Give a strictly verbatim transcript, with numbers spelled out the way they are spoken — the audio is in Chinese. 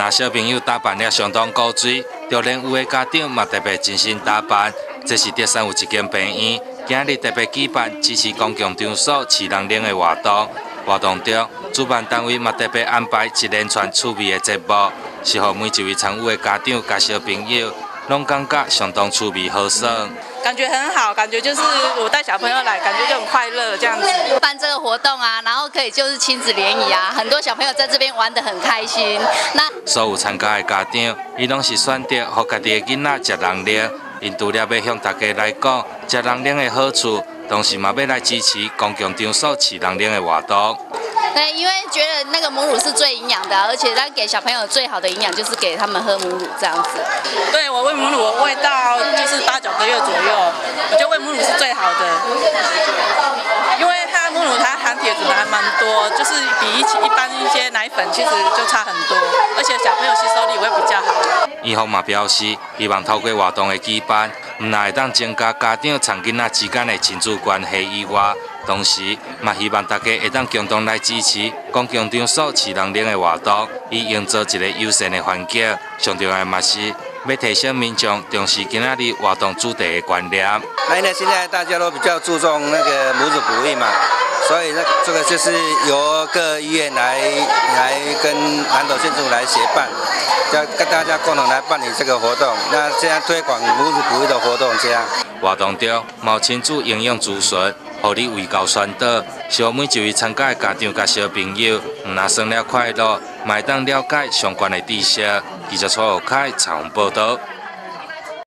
那小朋友打扮了相当古锥，就连有的家长嘛特别精心打扮。这是德山有一间病院，今日特别举办支持公共场所饲人冷的活动。活动中，主办单位嘛特别安排一连串趣味的节目，是让每一位参与的家长甲小朋友拢感觉相当趣味好爽。 感觉很好，感觉就是我带小朋友来，感觉就很快乐这样子。 办这个活动啊，然后可以就是亲子联谊啊，很多小朋友在这边玩得很开心。那所有参加的家长，伊拢是选择让家己的囡仔食人奶，因除了要向大家来讲食人奶的好处，同时嘛要来支持公共场所饲人奶的活动。 对，因为觉得那个母乳是最营养的，而且它给小朋友最好的营养就是给他们喝母乳这样子。 对，我喂母乳，我喂到就是八九个月左右，我觉得喂母乳是最好的，因为它母乳它含铁质还蛮多，就是比一起一般一些奶粉其实就差很多，而且小朋友吸收力也会比较好。 医方嘛表示，希望透过活动的举办，唔但会当增加家长参囡仔之间的亲子关系以外，同时嘛希望大家会当共同来支持公共场所饲人奶的活动，以营造一个友善的环境。上重要的嘛是要提醒民众重视今仔日活动主题的观念。 那因为现在大家都比较注重那个母乳哺育嘛，所以那这个就是由各医院来来跟南投县政府来协办，要跟大家共同来办理这个活动。那这样推广母乳哺育的活动，这样。 活动中，毛亲子营养咨询，互你卫教宣导，希望每一位参加的家长甲小朋友，唔但生了快乐，嘛会当了解相关的知识。记者蔡浩凯采访报道。